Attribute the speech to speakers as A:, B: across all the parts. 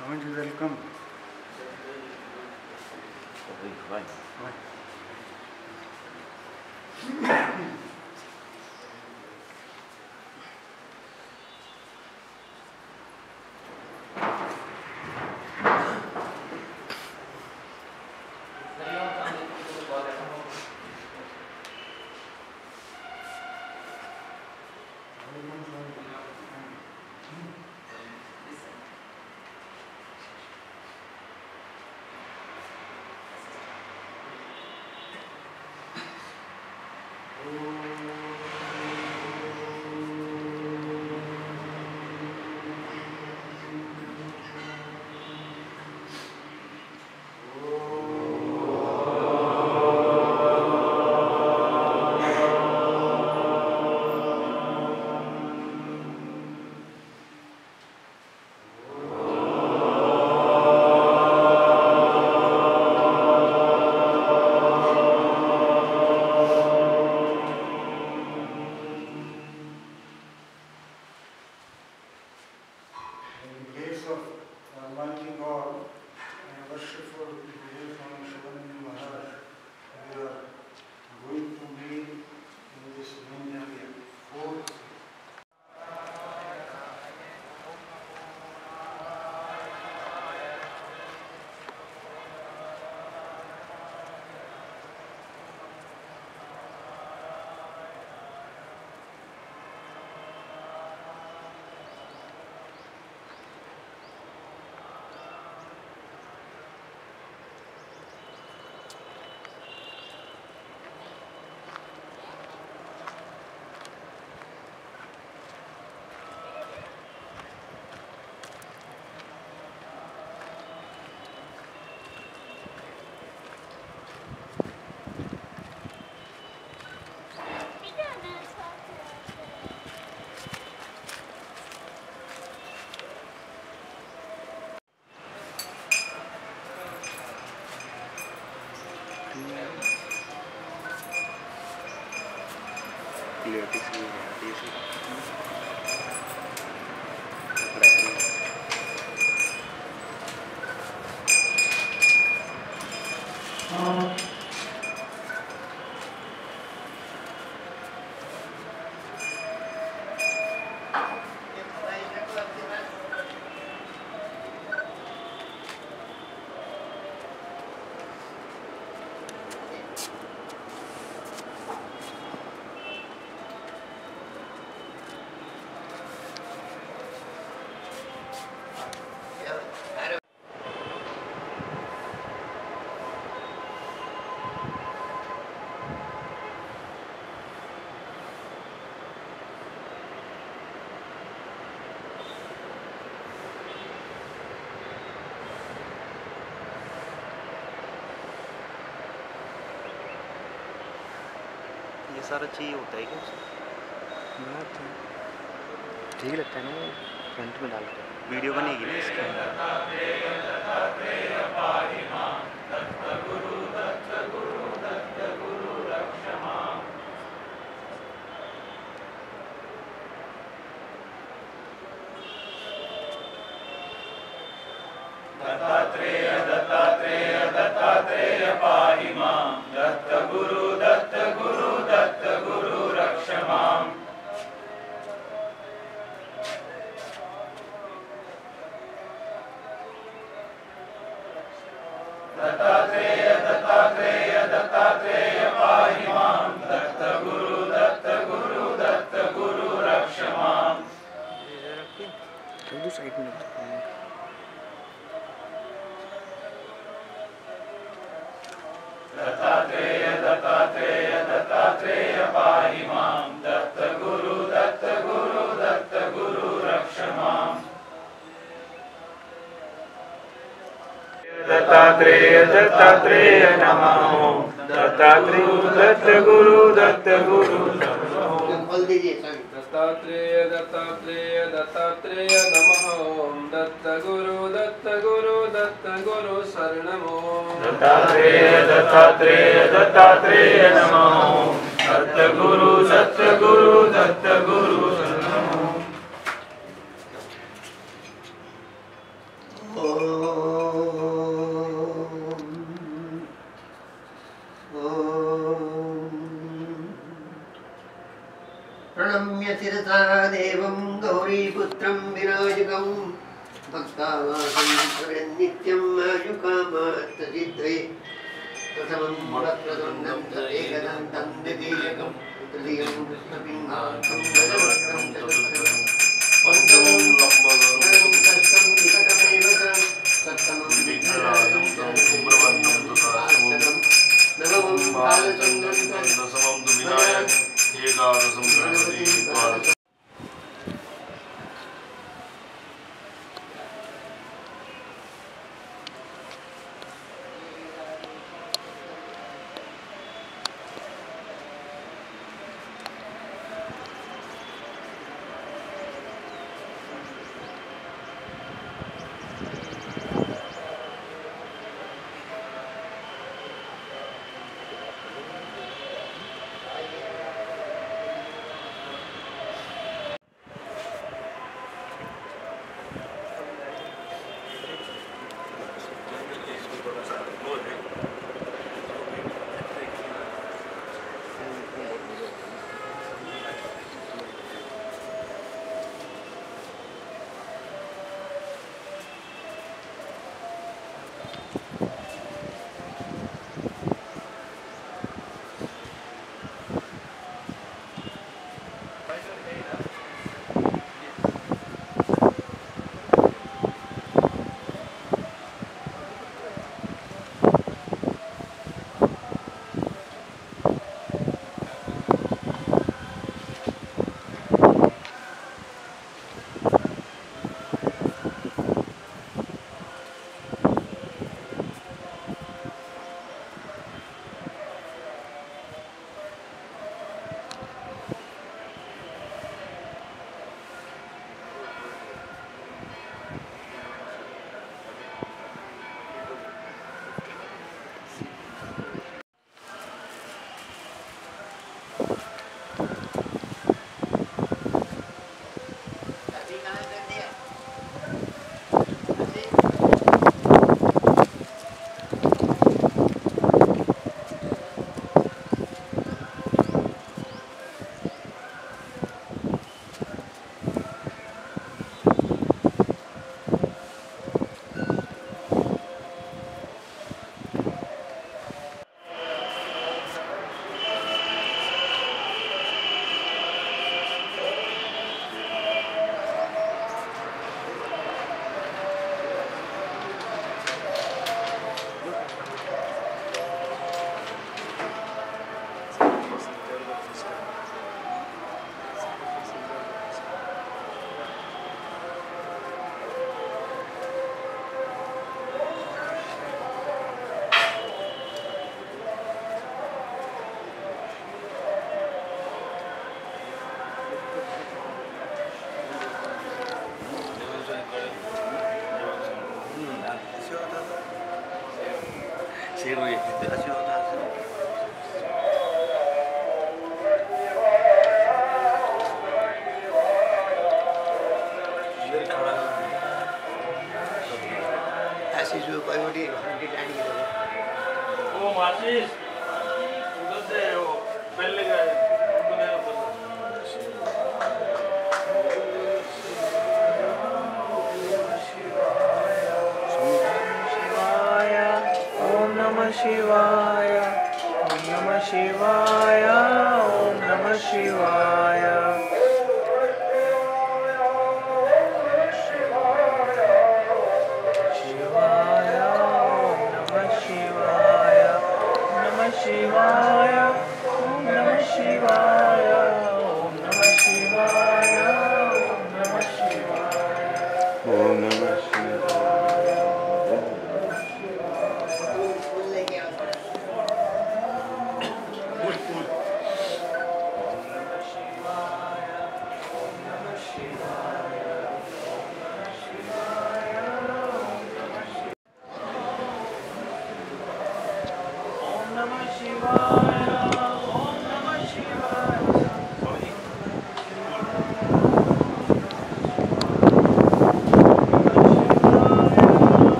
A: Someone is welcome.
B: Fine.
C: ये सारा चाहिए होता है क्या?
B: ठीक लगता है ना, फ्रंट में डाल के
C: वीडियो बनेगी ना इसकी।
D: दत्तात्रेय दत्तात्रेय दत्तात्रेय पाहि मां, दत्त गुरु रक्ष माम्। दत्तात्रेय दत्तात्रेय दत्तात्रेय पाहि मां, दत्त गुरु रक्ष माम्।
B: साइड में
D: दत्तात्रेय दत्तात्रेय दत्तात्रेय पाहि मां, दत्त गुरु रक्ष माम्। दत्तात्रेय दत्तात्रेय नमः। दत्तात्रेय दत्त गुरु
E: दत्तात्रेय दत्तात्रेय दत्तात्रेय नमः। दत्त गुरु शरणमो।
D: दत्तात्रेय दत्तात्रेय दत्तात्रेय नमः। दत्त गुरु शरणमो।
A: प्रणम्य शिरसा देवं गौरीपुत्रं विनायकं भक्तावासं नित्यं आयुकामार्थसिद्धये प्रथमं वक्रतुण्डं एकदन्तं द्वितीयकं तृतीयं कृष्णपिङ्गाक्षं गजवक्त्रं चतुर्थकं पञ्चमं लम्बोदरं षष्ठं विकटमेव च सप्तमं विघ्नराजं सुब्रह्मण्यं तथाष्टकं नवमं बालचन्द्रं दशमं तु विनायकम् एकादशं Ganpati द्वादशम्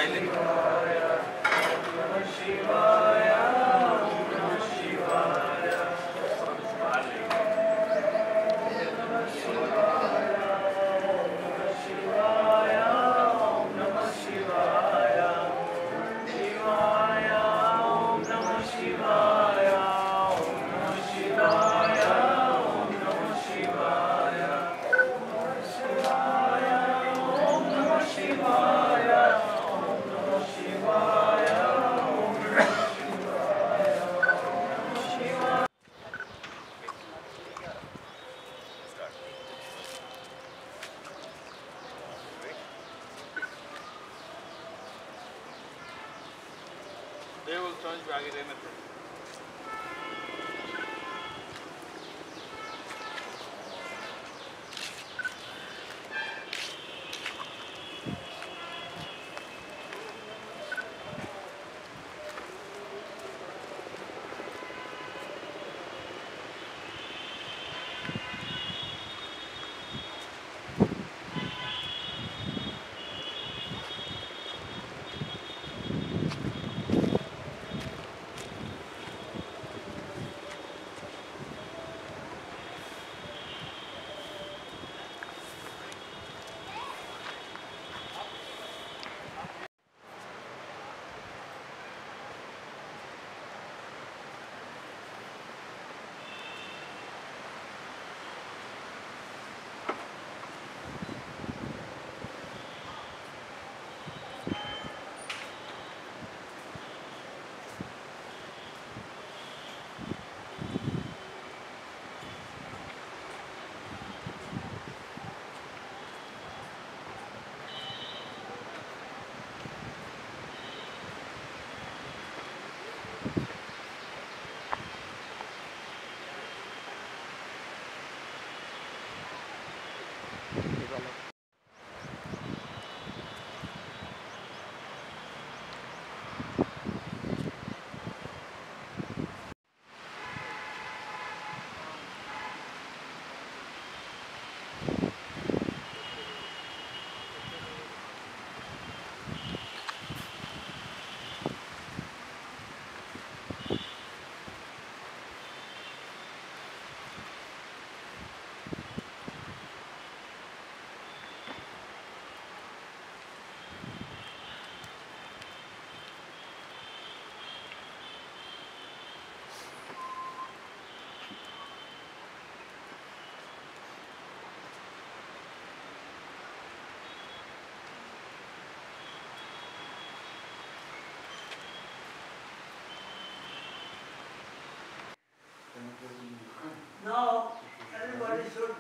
A: Now, everybody should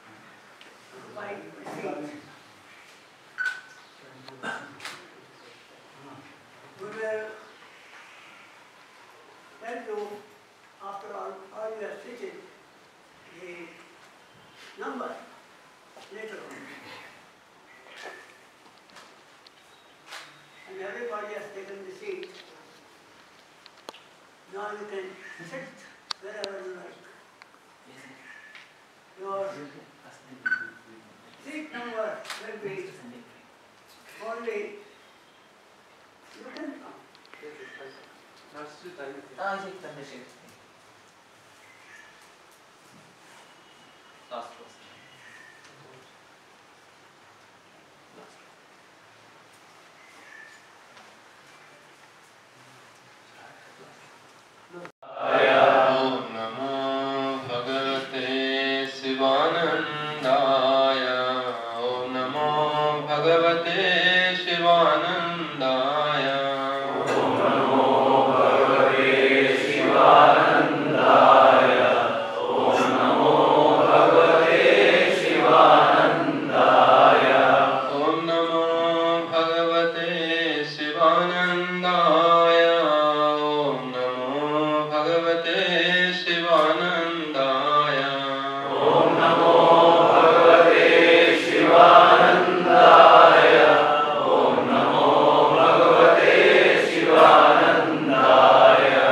A: find a seat. We will tell you, after all you have stated, the number later on. And everybody has taken the seat. Now you can sit wherever you like. Your seat number will be only, you can come.
E: Om Namo Bhagavate Sivanandaya. Om Namo Bhagavate Sivanandaya.
D: Om Namo Bhagavate Sivanandaya. Om Namo Bhagavate Sivanandaya.
E: Om Namo Bhagavate Sivanandaya. Om Namo Bhagavate Sivanandaya.
D: Om Namo Bhagavate Sivanandaya. Om Namo Bhagavate Sivanandaya.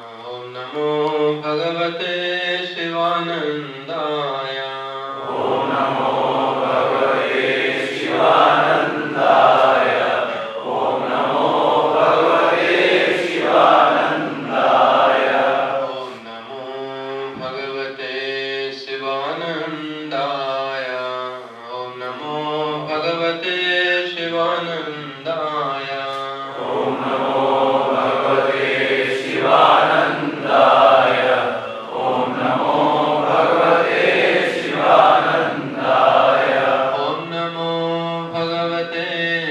E: Om Namo Bhagavate Sivanandaya. Om
D: नमो भगवते शिवानन्दाय ॐ नमो भगवते शिवानन्दाय
E: ॐ नमो भगवते शिवानन्दाय ॐ नमो भगवते शिवानन्दाय
D: ॐ नमो भगवते शिवानन्दाय ॐ नमो भगवते शिवानन्दाय
E: ॐ नमो भगवते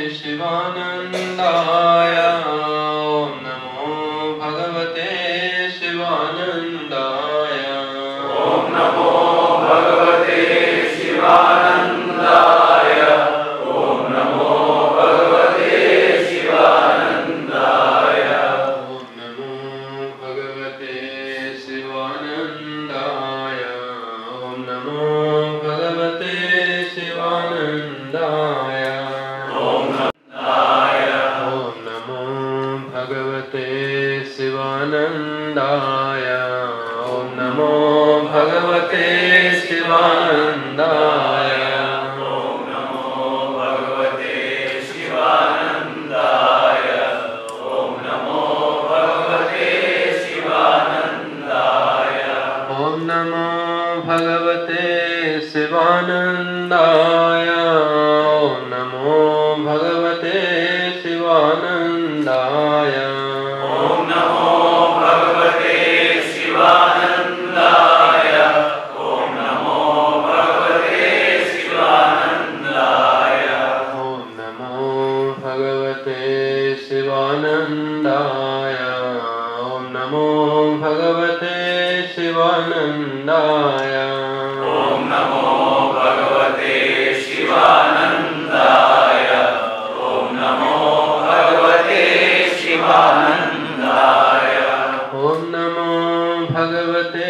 E: शिवानन्दाय ॐ नमो भगवते शिवानन्दाय
D: ॐ नमो भगवते शिवानन्दाय ॐ नमो भगवते शिवानन्दाय
E: ॐ नमो भगवते शिवानन्दाय ॐ नमो भगवते शिवानन्दाय
D: ॐ नमोनाय
E: ॐ नमो भगवते शिवानन्दाय ॐ नमो भगवते शिवानन्दाय
D: ॐ नमो भगवते शिवानन्दाय ॐ नमो भगवते शिवानन्दाय
E: ॐ नमो भगवते शिवानन्दाय ॐ नमो भगवते शिवानन्दाय
D: ॐ नमो भगवते शिवानन्दाय ॐ नमो भगवते शिवानन्दाय
E: ॐ नमो भगवते शिवानन्दाय ॐ नमो भगवते शिवानन्दाय
D: ॐ नमो भगवते शिवानन्दाय ॐ नमो भगवते शिवानन्दाय
E: ॐ नमो भगवते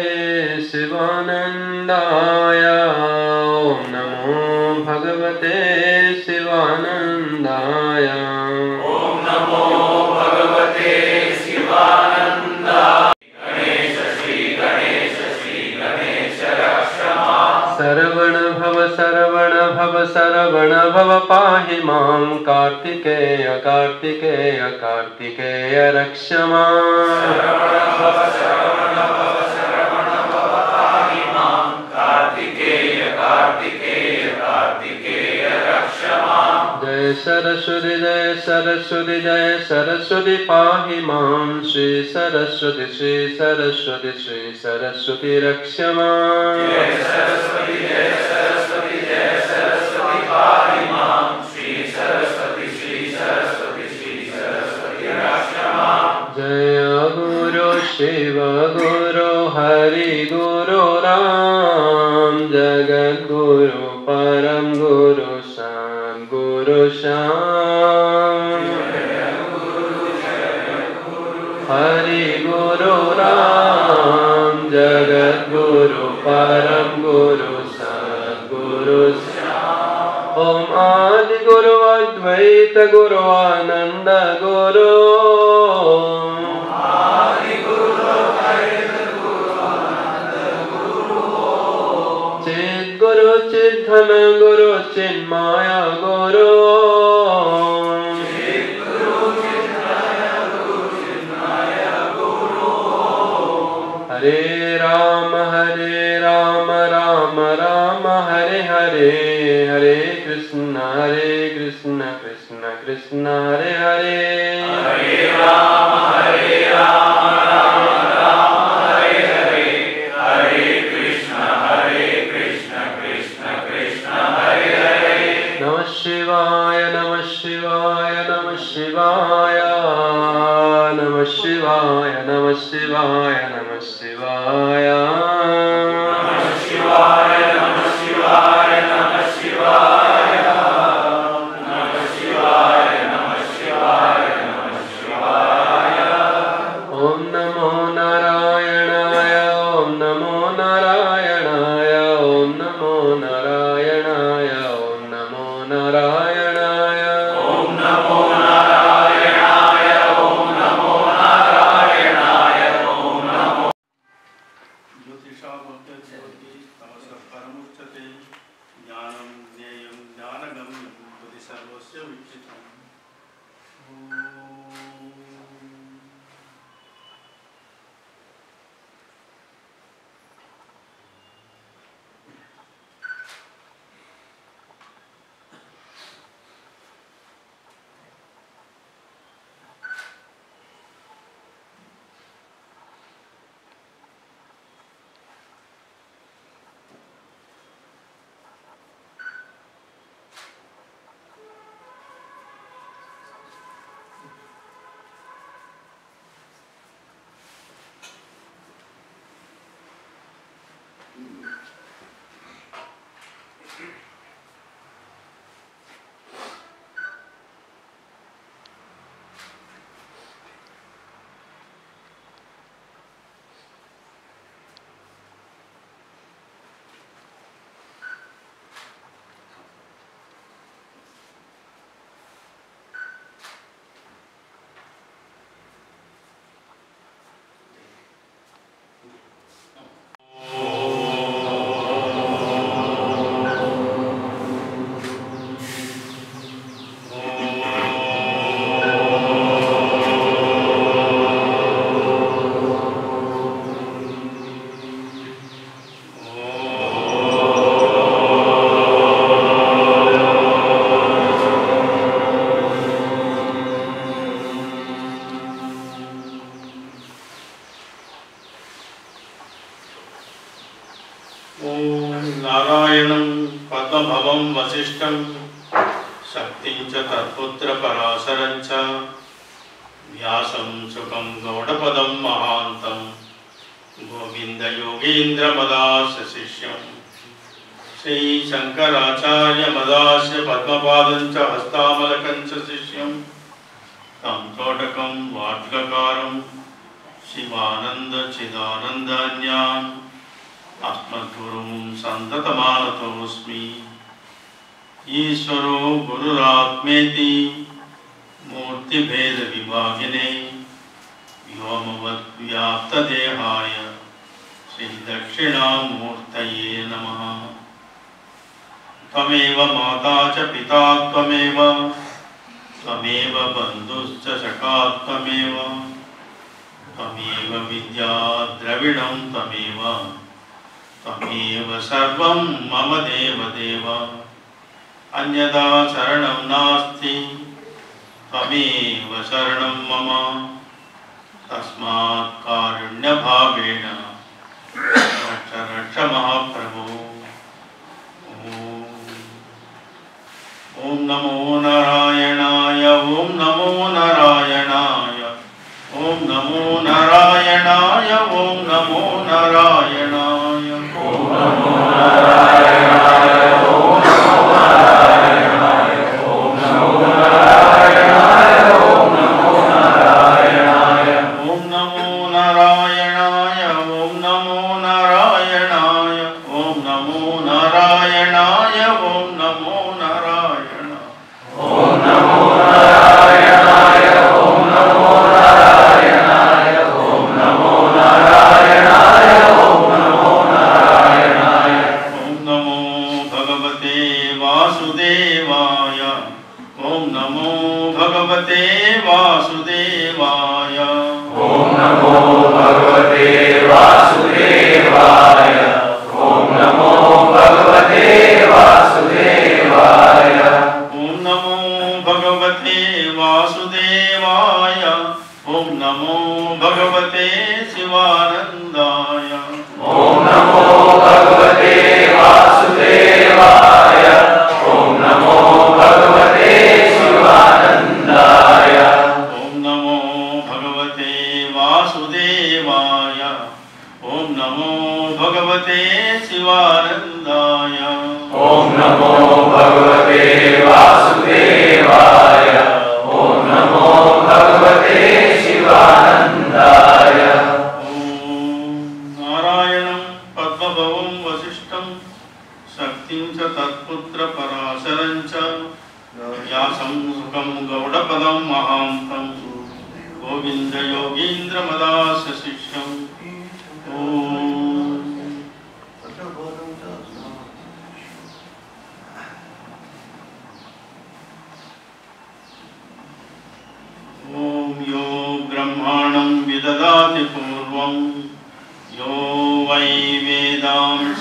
E: शिवानन्दाय ॐ नमो भगवते शिवानन्दाय
D: ॐ नमो भगवते शिवानन्दाय गणेश श्री गणेश रक्ष माम्
E: शरवण भव पाहि मां कार्तिकेय कार्तिकेय कार्तिकेय रक्ष माम्
D: शरवण भव पाहि मां कार्तिकेय कार्तिकेय कार्तिकेय रक्ष माम्
E: जय सरस्वती जय सरस्वती जय सरस्वती पाहि मां श्री सरस्वती रक्ष माम्
D: जय सरस्वती पाहि मां श्री सरस्वती रक्ष माम्
E: जय गुरु शिव गुरु हरि गुरु राम जगद्गुरु परम गुरु सद्गुरु श्याम हरि गुरु राम जगद्गुरु परम गुरु सद्गुरु श्याम ओम आदि गुरु अद्वैत गुरु आनंद गुरु चिद गुरु चिद्धन गुरु चिन्माया गुरु हरे राम राम राम हरे हरे हरे कृष्ण कृष्ण कृष्ण हरे हरे
D: हरे राम राम राम हरे हरे हरे कृष्ण कृष्ण कृष्ण हरे हरे
E: नमः शिवाय नमः शिवाय नमः शिवाय नमः शिवाय नमः शिवाय नमः शिवाय
D: नमः शिवाय नमः शिवाय नमः शिवाय नमः शिवाय नमः शिवाय नमः शिवाय
E: ओम नमो नारायणाय ओम नमो नारायणाय ओम नमो नारायणाय ओम नमो नारायणाय
D: ओम नमो नारायणाय ओम नमो नारायणाय ओम नमो
A: ज्योतिषा भवति तमसः परमुच्यते
D: ज्ञानं ज्ञेयं ज्ञानगम्यं बुद्धि सर्वस्य विचित्रम्।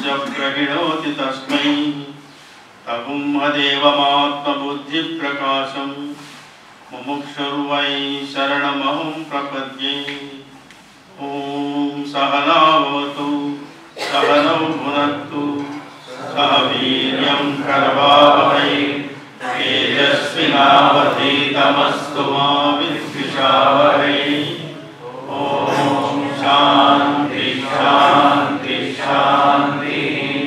D: यस्य प्रहिणोति तस्मै तगुम्हदेवमात्मबुद्धिप्रकाशं मुमुक्षुर्वै शरणमहं प्रपद्ये। ॐ सहना भवतु सहनौ भुनक्तु सह वीर्यं करवावहै तेजस्विनावधीतमस्तु मा विद्विषावहै। ॐ शान्ति शान्ति शान्ति।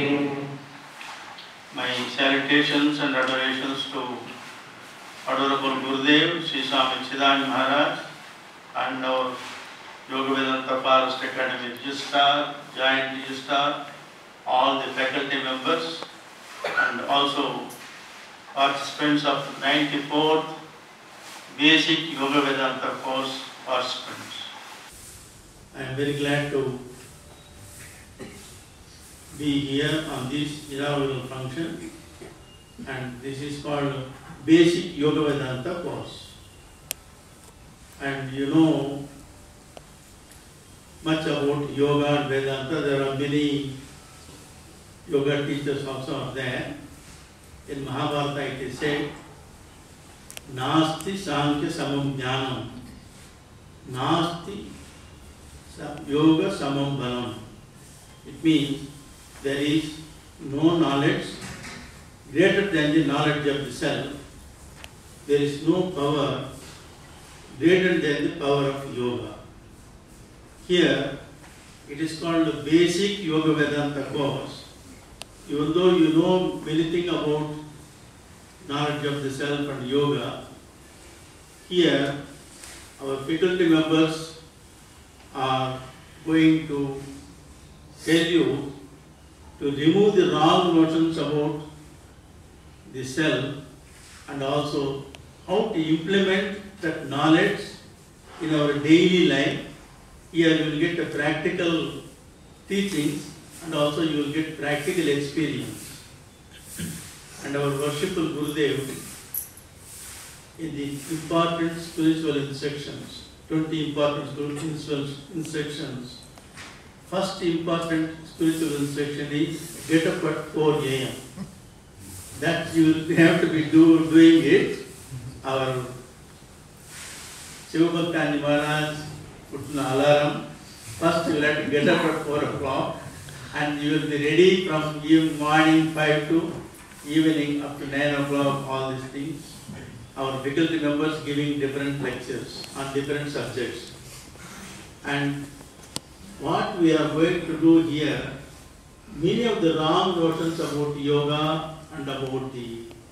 D: My salutations and adorations to Adorable Gurudev, Sri Swami Chidanand Maharaj, and our Yoga-Vedanta Forest Academy Registrar, Joint Registrar, all the faculty members, and also participants of 94th Basic Yoga-Vedanta course participants. I am very glad to be here on this inaugural function, and this is called Basic Yoga-Vedanta course. And you know much about yoga and Vedanta. There are many yoga teachers also are there. In Mahabharata it is said, Nasti Sankhya Samam Jnanam, Nasti Yoga Samam Balam. It means there is no knowledge greater than the knowledge of the self. There is no power greater than the power of yoga. Here it is called the Basic Yoga-Vedanta course. Even though you know many things about knowledge of the self and yoga, here our faculty members are going to tell you to remove the wrong notions about the self and also how to implement that knowledge in our daily life. Here you will get the practical teachings and also you will get practical experience. And our worshipful Gurudev, in the important spiritual instructions, 20 important spiritual instructions, first important spiritual instruction is get up at 4 a.m. That you will have to be doing it. Our Sivananda Maharaj put an alarm. First you will have to get up at 4 o'clock and you will be ready from morning 5 to evening up to 9 o'clock, all these things. Our faculty members giving different lectures on different subjects. And what we are going to do here, many of the wrong notions about yoga and about the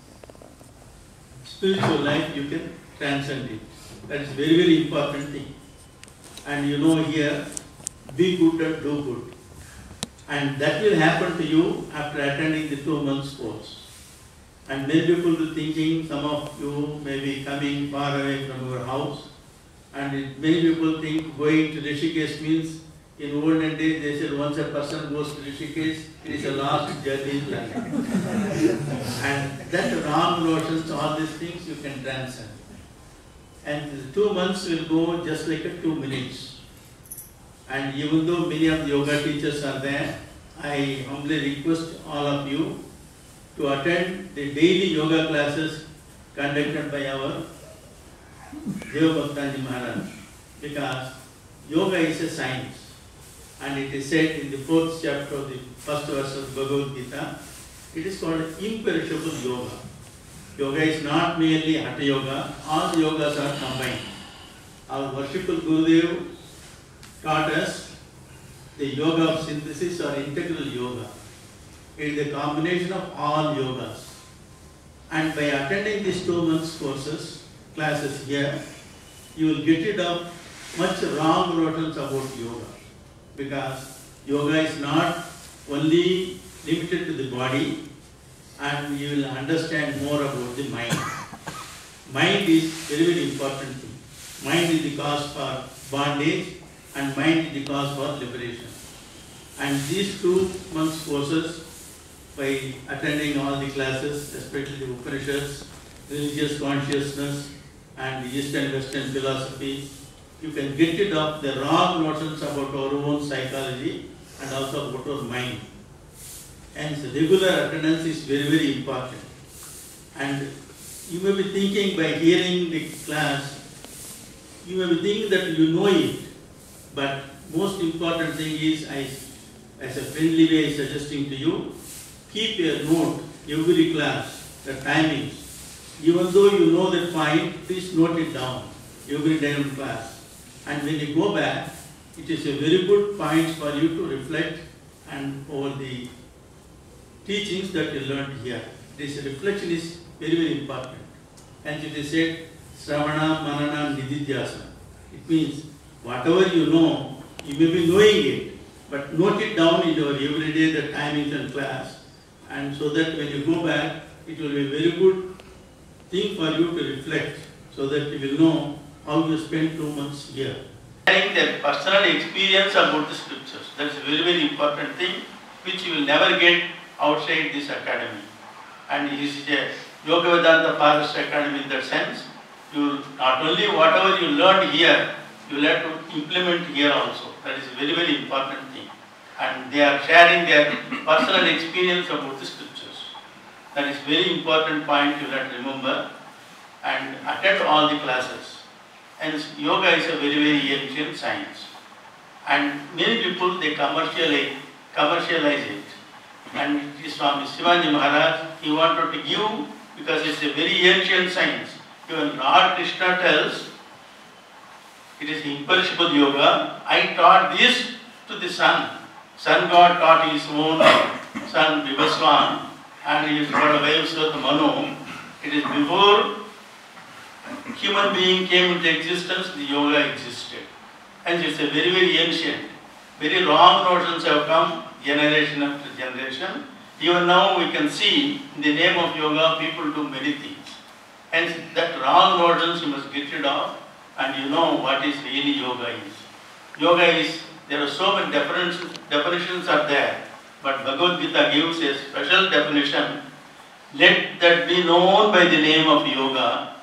D: spiritual life, you can transcend it. That is very, very important thing. And you know here, be good and do good. And that will happen to you after attending the 2 months course. And many people are thinking, some of you may be coming far away from your house. And many people think going to Rishikesh means, in olden days they said once a person goes to Rishikesh, it is a last journey in life. And that wrong notions, all these things you can transcend. And the 2 months will go just like a 2 minutes. And even though many of the yoga teachers are there, I humbly request all of you to attend the daily yoga classes conducted by our Yoga-Vedanta Maharaj, because yoga is a science. And it is said in the 4th chapter of the 1st verse of Bhagavad Gita, it is called imperishable yoga. Yoga is not merely Hatha Yoga, all the yogas are combined. Our worshipful Gurudev taught us the yoga of synthesis or integral yoga. It is a combination of all yogas. And by attending these 2 months classes here, you will get rid of much wrong notions about yoga. Because yoga is not only limited to the body, and you will understand more about the mind. Mind is very, very important thing. Mind is the cause for bondage and mind is the cause for liberation. And these 2 months courses, by attending all the classes, especially the Upanishads, religious consciousness and the East and Western philosophy, you can get rid of the wrong notions about our own psychology and also about our mind. And regular attendance is very, very important. And you may be thinking by hearing the class, you may be thinking that you know it, but most important thing is, as a friendly way suggesting to you, keep a note every class, the timings. Even though you know the point, please note it down every day in class. And when you go back, it is a very good point for you to reflect and over the teachings that you learned here. This reflection is very, very important. And it is said, Sravana, Manana, Nididhyasa. It means whatever you know, you may be knowing it, but note it down in your everyday, the timings and class. And so that when you go back, it will be a very good thing for you to reflect, so that you will know how you spent 2 months here. Sharing the personal experience about the scriptures. That is a very, very important thing, which you will never get outside this academy. And it is a Yoga-Vedanta Forest Academy in that sense. You not only whatever you learned here, you will have to implement here also. That is a very, very important thing. And they are sharing their personal experience about the scriptures. That is very important point you have to remember and attend all the classes. And yoga is a very, very ancient science. And many people, they commercialize it. And it is Swami Sivananda Maharaj, he wanted to give, because it's a very ancient science. Even Lord Krishna tells, it is imperishable yoga. I taught this to the sun. Sun God taught his own son Vivaswan, and he is called Vayaswata Manu. It is before human being came into existence, the yoga existed. And it's a very, very ancient. Very wrong notions have come generation after generation. Even now we can see in the name of yoga people do many things. Hence that wrong notions you must get rid of, and you know what is really yoga is. Yoga is, there are so many definitions are there, but Bhagavad Gita gives a special definition. Let that be known by the name of yoga,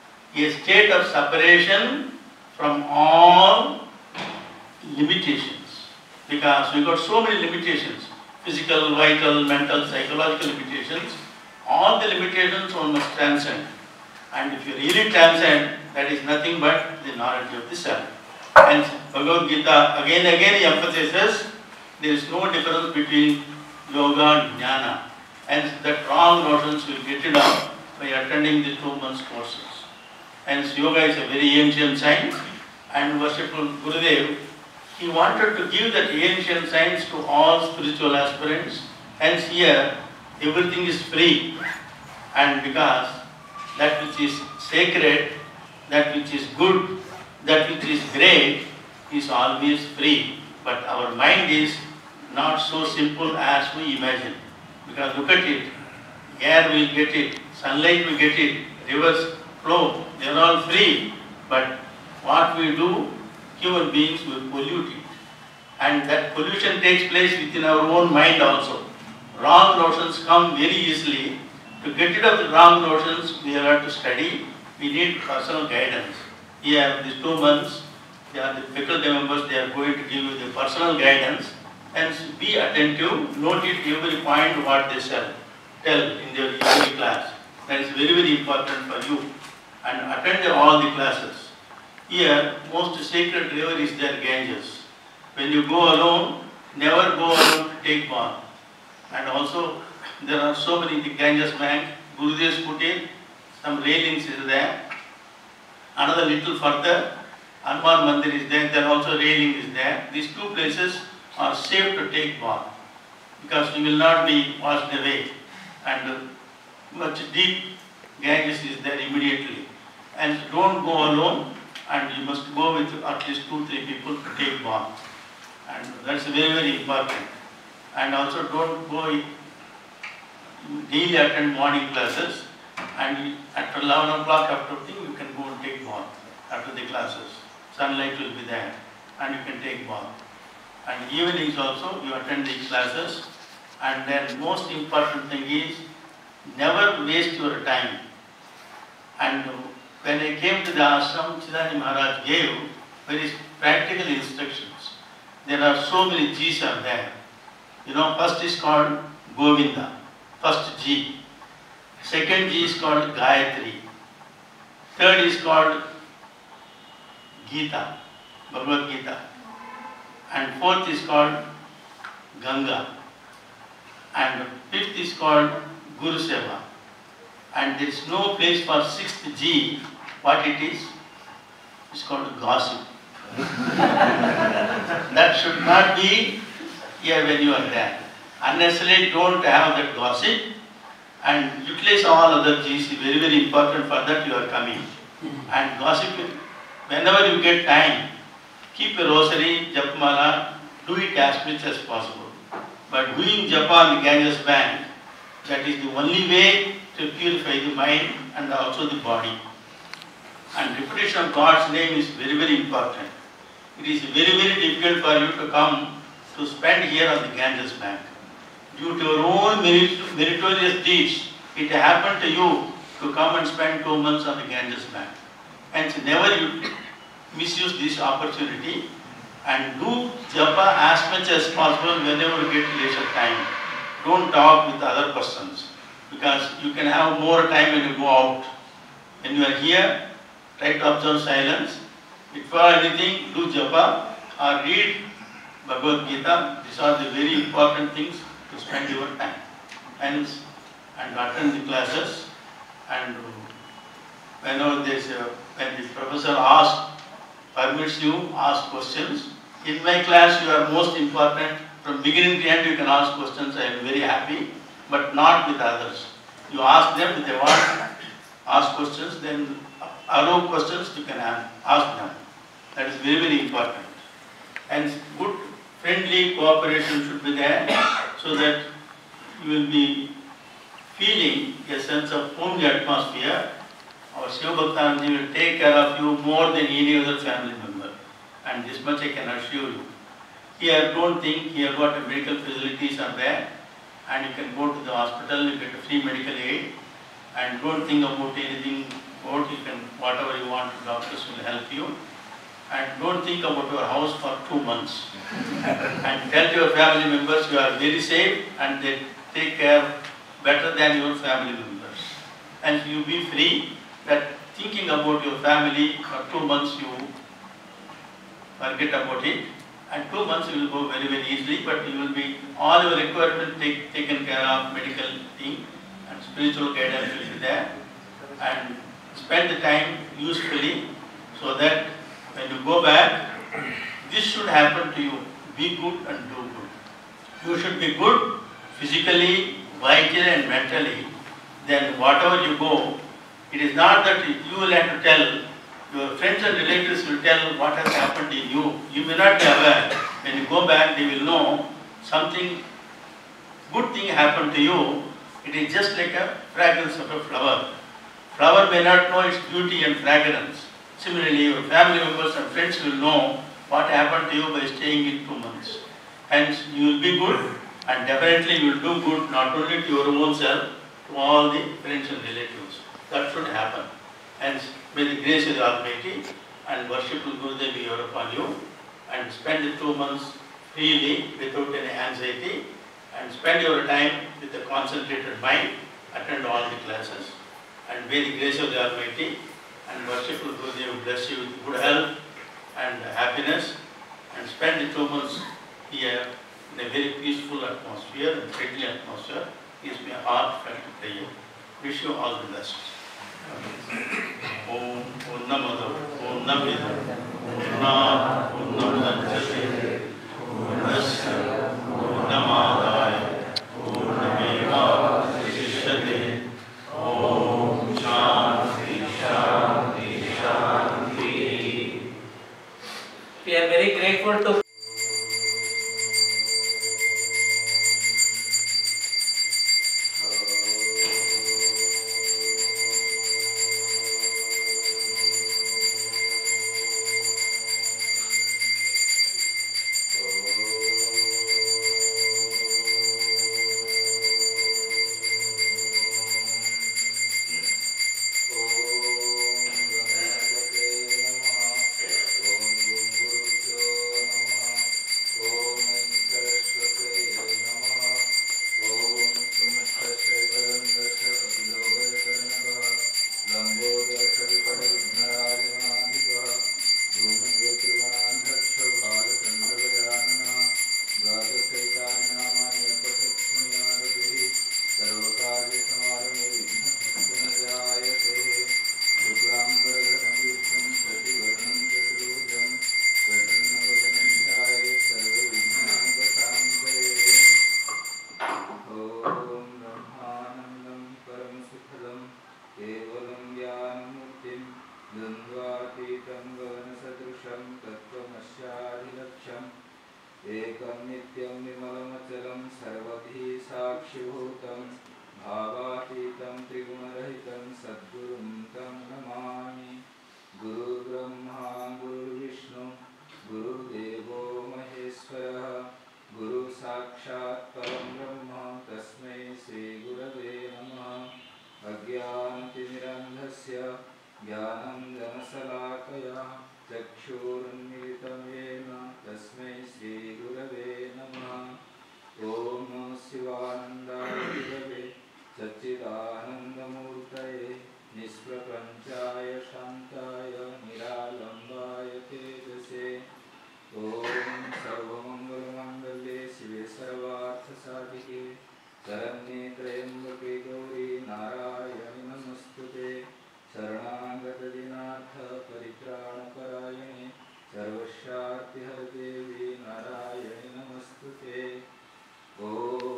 D: a state of separation from all limitations. Because we got so many limitations, physical, vital, mental, psychological limitations. All the limitations one must transcend. And if you really transcend, that is nothing but the knowledge of the self. And Bhagavad Gita again and again he emphasizes there is no difference between yoga and jnana. And that wrong notions will get rid of by attending the 2 months courses. Hence yoga is a very ancient science, and worshipful Gurudev, he wanted to give that ancient science to all spiritual aspirants. Hence here everything is free, and because that which is sacred, that which is good, that which is great is always free. But our mind is not so simple as we imagine. Because look at it, air will get it, sunlight will get it, rivers flow, they are all free. But what we do, human beings will pollute it. And that pollution takes place within our own mind also. Wrong notions come very easily. To get rid of the wrong notions, we have to study. We need personal guidance. Here, these 2 months, they are the faculty members, they are going to give you the personal guidance. And be attentive, note it every point what they tell in their every class. That is very, very important for you. And attend all the classes. Here, most sacred river is there, Ganges. When you go alone, never go alone to take bath. And also, there are so many in the Ganges bank. Gurudev's put in, some railings is there. Another little further, Hanuman Mandir is there, then also railing is there. These 2 places are safe to take bath, because you will not be washed away. And much deep Ganges is there immediately. And don't go alone, and you must go with at least 2-3 people to take bath. And that's very, very important. And also don't go daily attend morning classes, and after 11 o'clock after thing you can go and take bath after the classes. Sunlight will be there and you can take bath. And evenings also you attend the classes. And then most important thing is never waste your time. And when I came to the ashram, Sivananda Maharaj gave very practical instructions. There are so many G's are there. You know, first is called Govinda. First G. Second G is called Gayatri. Third is called Gita, Bhagavad Gita. And fourth is called Ganga. And fifth is called Guru Seva. And there is no place for sixth G. What it is? It's called gossip. That should not be here when you are there. Unnecessarily don't have that gossip and utilize all other G's. Very, very important for that you are coming. And gossip, whenever you get time, keep a rosary, japmala, do it as much as possible. But doing japa on the Ganges bank, that is the only way to purify the mind and also the body. And repetition of God's name is very, very important. It is very, very difficult for you to come to spend here on the Ganges bank. Due to your own meritorious deeds, it happened to you to come and spend 2 months on the Ganges bank. Hence, never you misuse this opportunity and do japa as much as possible whenever you get leisure time. Don't talk with other persons because you can have more time when you go out. When you are here, try to observe silence. If for anything, do japa or read Bhagavad Gita. These are the very important things to spend your time. And attend the classes. And whenever when the professor permits you, ask questions. In my class, you are most important. From beginning to end, you can ask questions. I am very happy, but not with others. You ask them if they want ask questions, then allow questions you can ask them. That is very, very important. And good friendly cooperation should be there so that you will be feeling a sense of homely atmosphere. Our Sivananda will take care of you more than any other family member. And this much I can assure you. Here, don't think here what medical facilities are there and you can go to the hospital, you get a free medical aid and don't think about anything about you can, whatever you want, doctors will help you. And don't think about your house for 2 months. And tell your family members you are very safe and they take care better than your family members. And you be free that thinking about your family for 2 months you forget about it. And 2 months you will go very, very easily, but you will be, all your requirements taken care of, medical thing and spiritual guidance will be there. And spend the time usefully so that when you go back, this should happen to you. Be good and do good. You should be good physically, vitally and mentally. Then whatever you go, it is not that you will have to tell, your friends and relatives will tell what has happened in you. You may not be aware. When you go back, they will know something, good thing happened to you. It is just like a fragrance of a flower. Flower may not know its beauty and fragrance. Similarly, your family members and friends will know what happened to you by staying in 2 months. Hence, you will be good and definitely you will do good not only to your own self, to all the friends and relatives. That should happen. Hence, may the grace of the Almighty and worship of Gurudev be upon you and spend the 2 months freely without any anxiety and spend your time with a concentrated mind, attend all the classes and may the grace of the Almighty and worship of Gurudev bless you with good health and happiness and spend the 2 months here in a very peaceful atmosphere and friendly atmosphere is my heartfelt prayer. Wish you all the best. Om Purnamada Purnamida Purnat Purnamudachyate Purnasya Purnamadaya Purnameva Vasishyate. Om Shanti Shanti Shanti.
F: We are very grateful to
G: त्र्यम्बके गौरी नारायणि नमस्तुते शरणागतदीनाथ परित्राणपरायणे सर्वस्यार्तिहरदेवी नारायणि नमस्तुते ॐ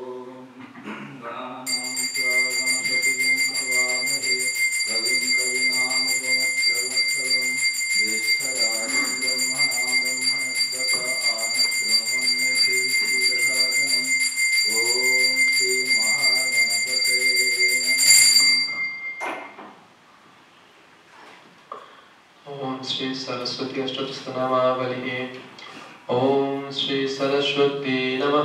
G: गणानां त्वा गणपतिं भवामहे कविं कवीनामुपमश्रवस्तवं ज्येष्ठराजं ब्रह्मणां ब्रह्मणस्पत आनशृण्वन्नोति श्रीरसादनम् ॐ श्रीमहागणपतये नमः।
E: ओम श्री सरस्वती अष्टोत्तरनामावलिः। ओम श्री सरस्वती नमः।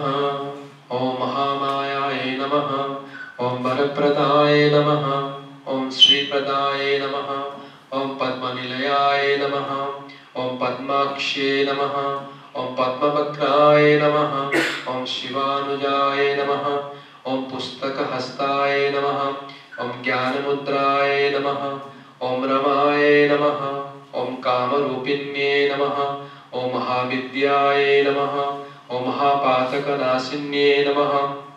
E: ओम महामायाय नमः। ओम वरप्रदाय नमः। ओम श्रीप्रदाय नमः। ओम पद्मनिलयाय नमः। ओम पद्माक्ष्ये नमः। ओम पद्मवक्त्राय नमः। ओम शिवानुजाय नमः। ओम पुस्तकहस्ताय नमः। ओम ज्ञानमुद्राय नमः। ओम रमाय नमः। ओम कामरूपिण्ये नमः। ओम महाविद्याय नमः। ओम महापातकनाशिन्ये नमः।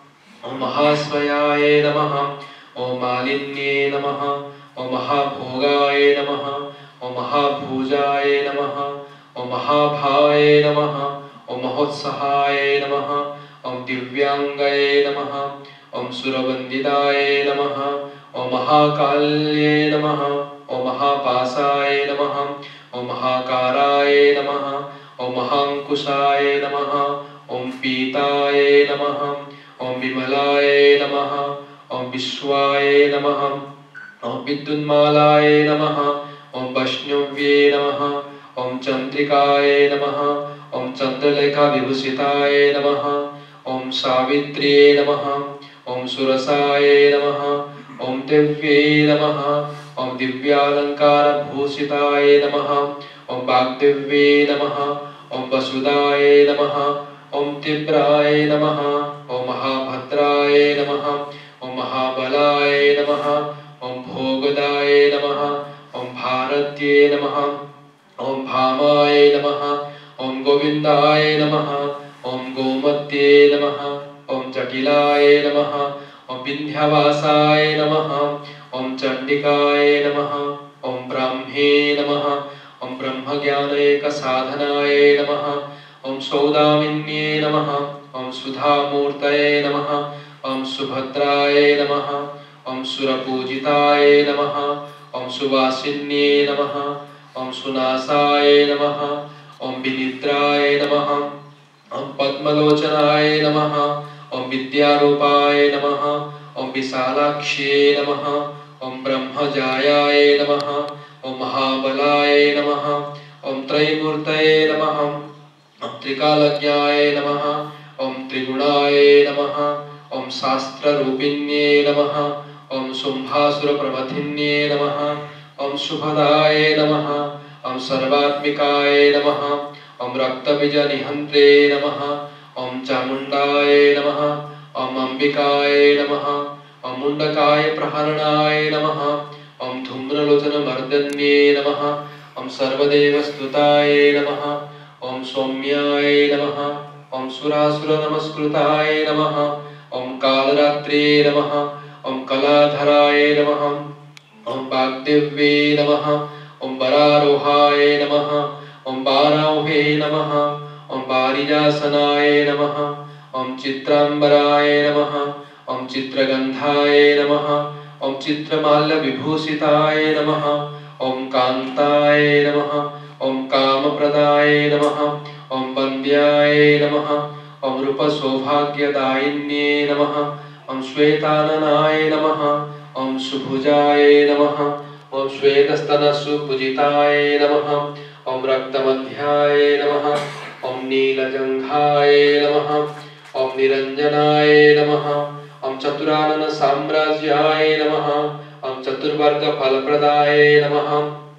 E: ओम महास्वयाय नमः। ओम मालिन्ये नमः। ओम महाभोगाय नमः। ओम महाभुजाय नमः। ओम महाभाय नमः। ओम महोत्साहाय नमः। ओम दिव्यांगाय नमः। ओम सुरवंदिताय नमः। ओम महाकाल्ये नमः। ओम महापासाय नमः। ओम महाकाराय नमः। ओम महांकुशाय नमः। ओम पीताय नमः। ओम विमलाय नमः। ओम विश्वाय नमः। ओम विद्युन्मालाय नमः। ओम वैष्णव्ये नमः। ओम चंद्रिकाय नमः। ओम चंद्रलेखा विभूषिताय नमः। ओम सावित्र्ये नमः। ओम सुरसाय नमः। ओम दिव्ये नमः। ओम दिव्यालंकार भूषिताय नमः। ओम वाग्दिव्ये नमः। ओम वसुदाय नमः। ओम तीव्राय नमः। ओम महाभद्राय नमः। ओम महाबलाय नमः। ओम भोगदाय नमः। ओम भारत्ये नमः। ओम भामाय नमः। ओम गोविंदाय नमः। ओम गोमत्ये नमः। ओम जटिलाय नमः। ओम विंध्यवासाय नमः। ओम चंडिकाय नमः। ओम ब्राह्मे नमः। ओम ब्रह्मज्ञानैकसाधनाय नमः। ओम सौदामिन्ये नमः। ओम सुधामूर्तये नमः। ओम सुभद्राय नमः। ओम सुरपूजिताय नमः। ओम सुवासिन्ये नमः। ओम सुनासाय नमः। ओम विनिद्राय नमः। ओम पद्मलोचनाय नमः। ओम विद्यारूपाय नमः। ओम विशालाक्ष्ये नमः। ओम ब्रह्मजायाय नमः। ओम महाबलाय नमः। ओम त्रैमूर्तये नमः। ओम त्रिकालज्ञाय नमः। ओम त्रिगुणाय नमः। ओम शास्त्ररूपिण्ये नमः। ओम शुंभासुरप्रमथिन्ये नमः। ओम शुभदाय नमः। ओम सर्वात्मिकाय नमः। ओम रक्तबीजनिहन्त्रे नमः। ओम चामुण्डाय नमः। ओम अंबिकाय नमः। ओम मुण्डकाय प्रहरणाय नमः। ओम धूम्रलोचनमर्दन्ये नमः। ओम सर्वदेवस्तुताय नमः। ओम सौम्याय नमः। ओम सुरासुरनमस्कृताय नमः। ओम कालरात्रे नमः। ओम कलाधराय नमः। ओम वाग्देव्ये नमः। ओम वरारोहाय नमः। ओम वाराहे नमः। ओम वारिजासनाय नमः। ओम चित्रांबराय नमः। ओम चित्रगंधाय नमः। ओम चित्रमाल्यविभूषिताय नमः। ओम कांताय नमः। ओम कामप्रदाय नमः। ओम वन्द्याय नमः। ओम रूपसौभाग्यदायिन्ये नमः। ओम श्वेताननाय नमः। ओम सुभुजाय नमः। ओम श्वेतस्तनसुपूजिताय नमः। ओम रक्तमध्याय नमः। ओम नीलजंघाय नमः। ओम निरंजनाय नमः। ओम चतुरानन साम्राज्याय नमः। ओम चतुर्वर्ग फलप्रदाय नमः।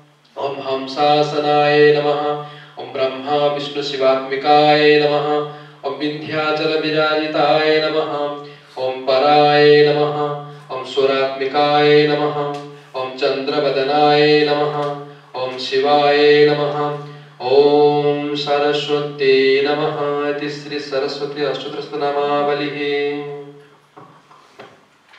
E: ओम हंसासनाय नमः। ओम ब्रह्मा विष्णु शिवात्मिकाय नमः। ओम विंध्याचल विराजिताय नमः। ओम पराय नमः। ओम सुरात्मिकाय नमः। ओम चंद्रवदनाय नमः। ओम शिवाय नमः। ओम सरस्वती नमः। इति Shri Saraswati अष्टोत्तरनामावलिः।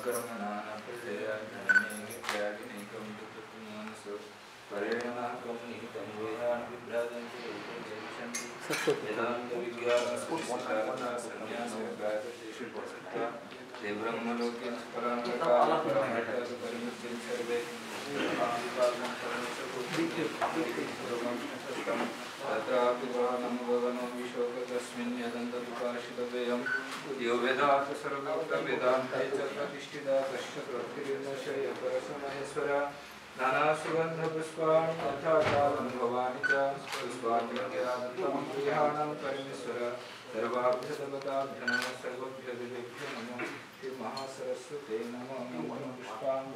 G: Yoga-Vedanta Sarvabhutta-Vedanta Chakratishtita Kasya Praktirinashaya Parasamaheswara Nana Sugandha Puspani Athachalam Bhavani Cha Puspani Gyanam Prihanam Parameswara Sarvabhya Devatabhyanam Sarvabhya Devebhyo Namo Shri Mahasaraswate Namo Namo Puspani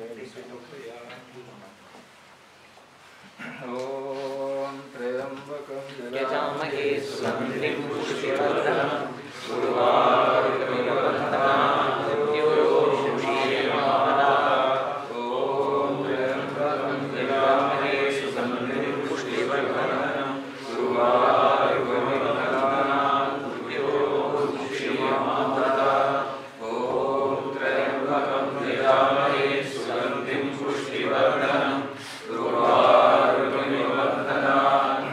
G: Om Trayambakam
F: यजामहे सुगन्धिं पुष्टिवर्धनम् उर्वारुकमिव बन्धनान् योषीयमानात् ॐ त्र्यम्बकं यजामहे सुगन्धिं पुष्टिवर्धनम् उर्वारुकमिव बन्धनान् योषीयमानात् ॐ त्र्यम्बकं यजामहे सुगन्धिं पुष्टिवर्धनम् उर्वारुकमिव बन्धनान्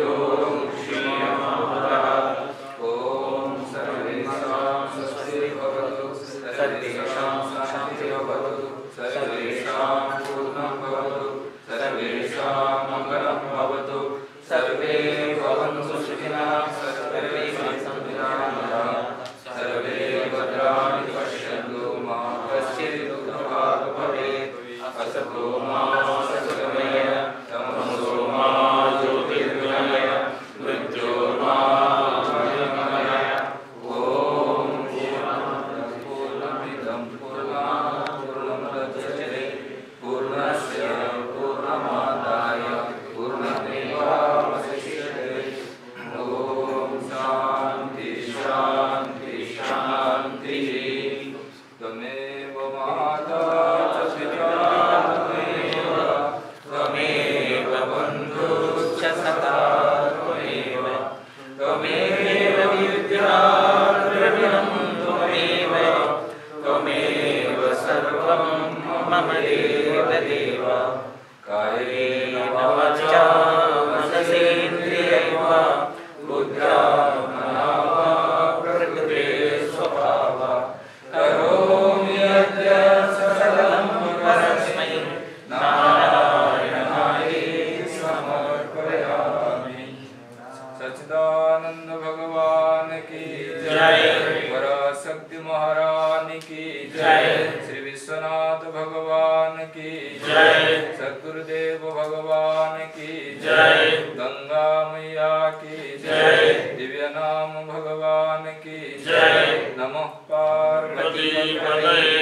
F: सर्वेषां शान्तिर्भवतु सर्वेषां पूर्णं भवतु सर्वेषां मङ्गलं भवतु सर्वे भवन्तु सुखिनः सर्वे सन्तु निरामयाः सर्वे भद्राणि पश्यन्तु मा कश्चित् दुःखभाग् भवेत् असतो मा सद्गमय तमसो मा ज्योतिर्गमय मृत्योर्मा मम देव देव कायेन वाचा मनसेन्द्रियैर्वा बुद्ध्या प्रकृते स्वभावा करोमि यद्य सकलं परस्मै नारायणाय समर्पयामि। सच्चिदानंद भगवान की जय, पराशक्ति महारानी की जय, श्री विश्वनाथ भगवान की जय, सद्गुरुदेव भगवान की जय, गंगा मैया की जय, दिव्य नाम भगवान की जय, नमः पार्वती पतये।